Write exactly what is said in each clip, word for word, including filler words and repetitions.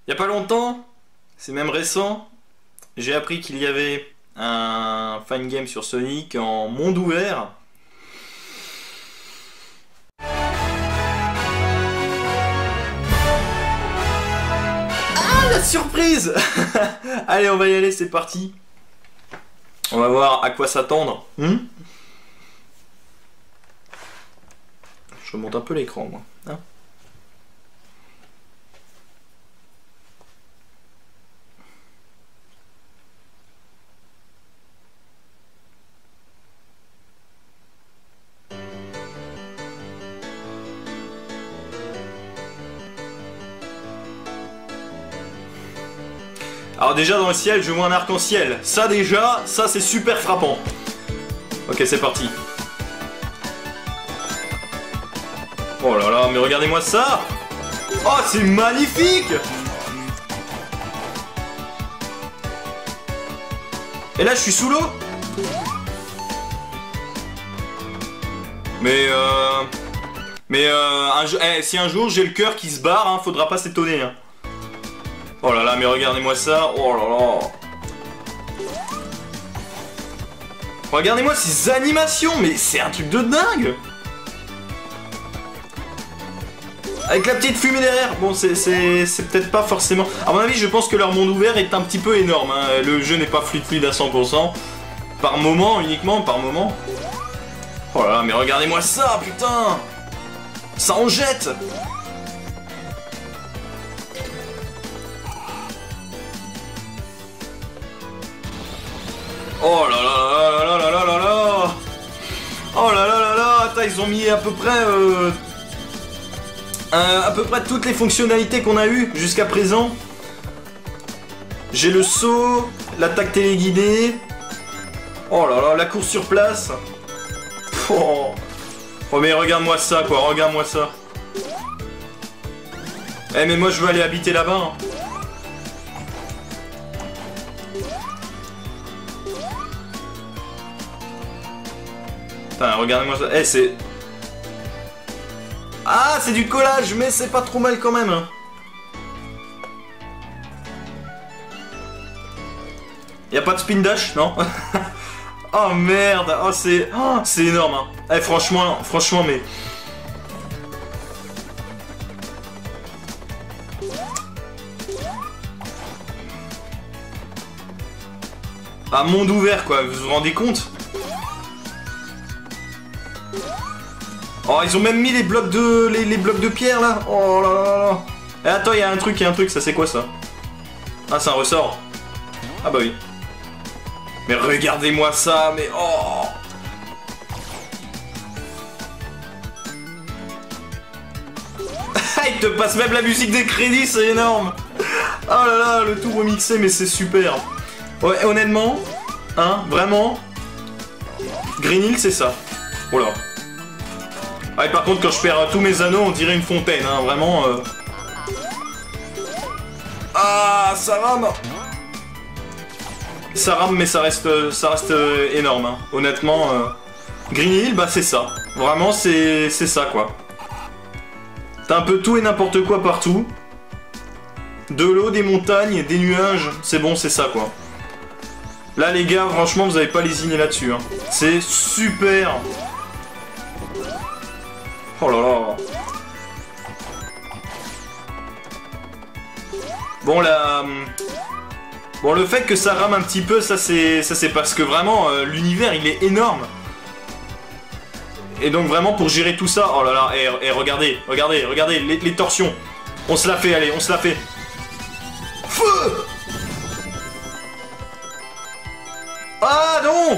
Il y a pas longtemps, c'est même récent, j'ai appris qu'il y avait un fan game sur Sonic en monde ouvert. Ah, la surprise. Allez, on va y aller, c'est parti. On va voir à quoi s'attendre. Hmm, je monte un peu l'écran, moi. Hein. Alors déjà dans le ciel, je vois un arc-en-ciel. Ça déjà, ça c'est super frappant. Ok, c'est parti. Oh là là, mais regardez-moi ça. Oh, c'est magnifique. Et là, je suis sous l'eau. Mais euh... Mais euh... Un... Eh, si un jour j'ai le cœur qui se barre, hein, faudra pas s'étonner. Hein. Oh là là, mais regardez-moi ça. Oh là là. Regardez-moi ces animations, mais c'est un truc de dingue. Avec la petite fumée derrière. Bon, c'est peut-être pas forcément... À mon avis, je pense que leur monde ouvert est un petit peu énorme. Hein. Le jeu n'est pas fluide fluide à cent pour cent. Par moment, uniquement, par moment. Oh là là, mais regardez-moi ça, putain. Ça en jette. Oh là là là là là là là là. Oh là là là là. Attends, ils ont mis à peu près euh, euh, à peu près toutes les fonctionnalités qu'on a eues jusqu'à présent. J'ai le saut, l'attaque téléguidée. Oh là là, la course sur place. Oh, oh mais regarde-moi ça quoi, regarde-moi ça. Eh mais moi je veux aller habiter là-bas. Hein. Putain, regardez-moi ça. Eh, c'est... Ah, c'est du collage, mais c'est pas trop mal quand même. Hein. Y a pas de spin dash, non? Oh merde, oh c'est... Oh, c'est énorme. Hein. Eh, franchement, franchement, mais... Ah, monde ouvert, quoi, vous vous rendez compte? Oh, ils ont même mis les blocs de les, les blocs de pierre là. Oh là là là. Et attends, il y a un truc, il y a un truc, ça c'est quoi ça? Ah, c'est un ressort. Ah bah oui. Mais regardez-moi ça, mais oh. Il te passe même la musique des crédits, c'est énorme. Oh là là, le tout remixé, mais c'est super. Ouais, honnêtement, hein, vraiment. Green Hill, c'est ça. Oh là. Ah, et par contre, quand je perds tous mes anneaux, on dirait une fontaine, hein, vraiment. Euh... Ah, ça rame. Ça rame, mais ça reste, ça reste euh, énorme, hein. Honnêtement. Euh... Green Hill, bah c'est ça. Vraiment, c'est ça, quoi. T'as un peu tout et n'importe quoi partout. De l'eau, des montagnes, des nuages. C'est bon, c'est ça, quoi. Là, les gars, franchement, vous avez pas lésiné là-dessus, hein. C'est super. Oh là là. Bon là, bon le fait que ça rame un petit peu, ça c'est, ça c'est parce que vraiment euh, l'univers il est énorme. Et donc vraiment pour gérer tout ça, oh là là, et, et regardez, regardez, regardez les, les torsions. On se la fait, allez, on se la fait. Feu. Ah non.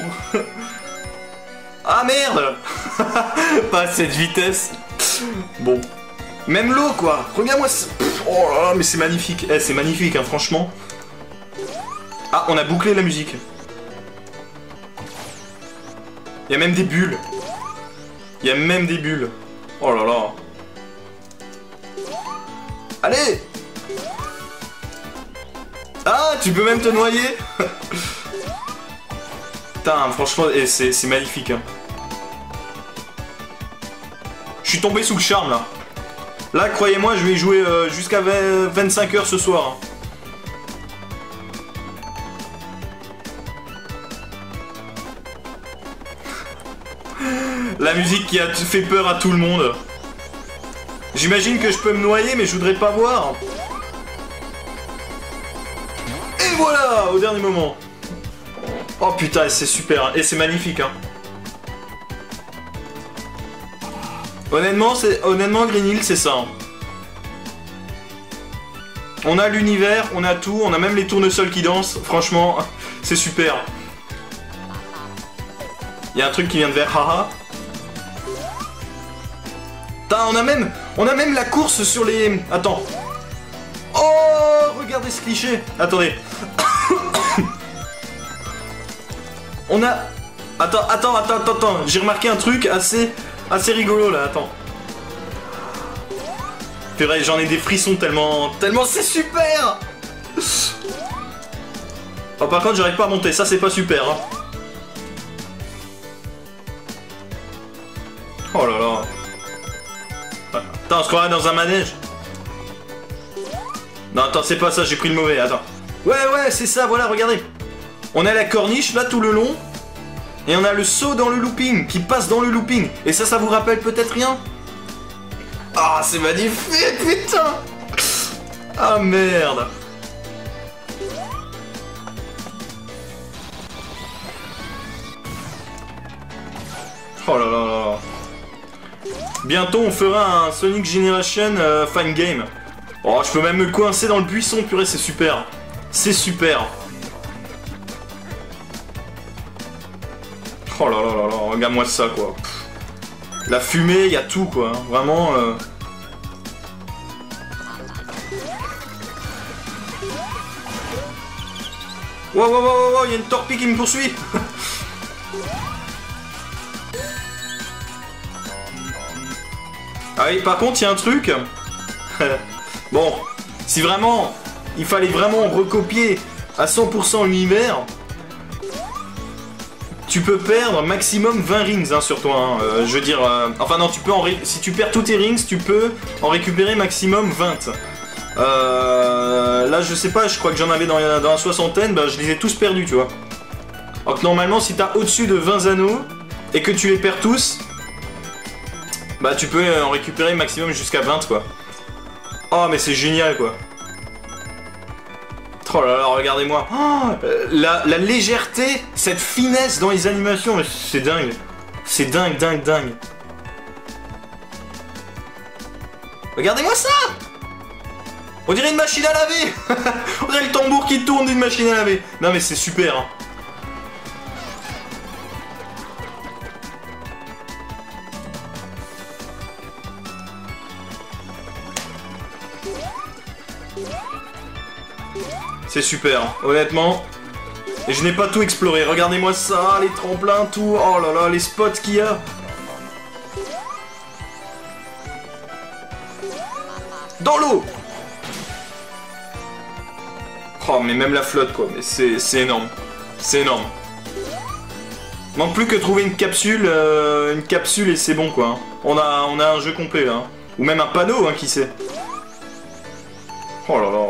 Ah merde. Pas à cette vitesse. Bon. Même l'eau quoi. Regarde-moi ça. Oh là là, mais c'est magnifique. Eh, c'est magnifique, hein, franchement. Ah, on a bouclé la musique. Il y a même des bulles. Il y a même des bulles. Oh là là. Allez. Ah, tu peux même te noyer. Putain, franchement, eh, c'est magnifique. Hein. Je suis tombé sous le charme, là. Là, croyez-moi, je vais y jouer euh, jusqu'à vingt-cinq heures ce soir. La musique qui a fait peur à tout le monde. J'imagine que je peux me noyer, mais je voudrais pas voir. Et voilà, au dernier moment. Oh putain, c'est super. Et c'est magnifique, hein. Honnêtement, c'est honnêtement Green Hill, c'est ça. Hein. On a l'univers, on a tout, on a même les tournesols qui dansent. Franchement, c'est super. Il y a un truc qui vient de vers haha. Putain, on a même, on a même la course sur les. Attends. Oh, regardez ce cliché. Attendez. On a. Attends, attends, attends, attends, attends. J'ai remarqué un truc assez. Assez rigolo là, attends. C'est vrai, j'en ai des frissons tellement... Tellement c'est super. Oh, par contre, j'arrive pas à monter, ça c'est pas super. Hein. Oh là là. Attends, on se croirait dans un manège. Non, attends, c'est pas ça, j'ai pris le mauvais, attends. Ouais, ouais, c'est ça, voilà, regardez. On a la corniche là tout le long. Et on a le saut dans le looping, qui passe dans le looping. Et ça, ça vous rappelle peut-être rien? Ah, c'est magnifique, putain. Ah, merde. Oh là là là. Bientôt, on fera un Sonic Generation euh, Fine Game. Oh, je peux même me coincer dans le buisson, purée, c'est super. C'est super. Oh là là là là, regarde-moi ça quoi. Pff. La fumée, il y a tout quoi, hein. Vraiment. Euh... Wow, wow, wow, wow, il y a une torpille qui me poursuit. Ah oui, par contre, il y a un truc. Bon, si vraiment, il fallait vraiment recopier à cent pour cent l'univers. Tu peux perdre maximum vingt rings hein, sur toi. Hein. Euh, je veux dire, euh, enfin non, tu peux en ré... si tu perds tous tes rings, tu peux en récupérer maximum vingt. Euh, là, je sais pas, je crois que j'en avais dans, dans la soixantaine, bah, je les ai tous perdus, tu vois. Donc normalement, si t'as au-dessus de vingt anneaux et que tu les perds tous, bah tu peux en récupérer maximum jusqu'à vingt, quoi. Oh, mais c'est génial, quoi. Oh là là, regardez-moi. Oh, la, la légèreté, cette finesse dans les animations, c'est dingue. C'est dingue, dingue, dingue. Regardez-moi ça. On dirait une machine à laver. On dirait le tambour qui tourne d'une machine à laver. Non mais c'est super. Hein. C'est super, hein. Honnêtement. Et je n'ai pas tout exploré. Regardez-moi ça, les tremplins, tout. Oh là là, les spots qu'il y a. Dans l'eau. Oh, mais même la flotte, quoi. Mais c'est énorme. C'est énorme. Manque plus que trouver une capsule, euh, une capsule et c'est bon, quoi. Hein. On a, on a un jeu complet, là. Hein. Ou même un panneau, hein, qui sait. Oh là là.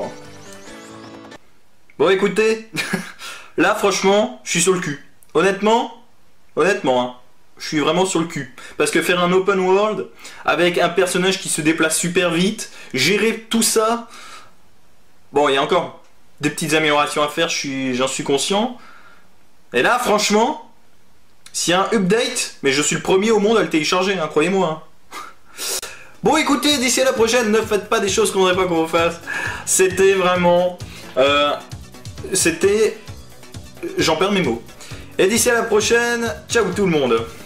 Bon écoutez, là franchement, je suis sur le cul. Honnêtement, honnêtement, hein, je suis vraiment sur le cul. Parce que faire un open world avec un personnage qui se déplace super vite, gérer tout ça... Bon, il y a encore des petites améliorations à faire, j'en suis, j'en suis conscient. Et là, franchement, s'il y a un update, mais je suis le premier au monde à le télécharger, hein, croyez-moi. Hein. Bon écoutez, d'ici à la prochaine, ne faites pas des choses qu'on n'aimerait pas qu'on vous fasse. C'était vraiment... Euh, C'était... J'en perds mes mots. Et d'ici à la prochaine, ciao tout le monde.